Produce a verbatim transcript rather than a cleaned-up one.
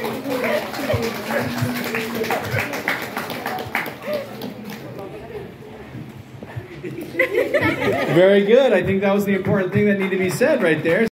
Very good. I think that was the important thing that needed to be said right there.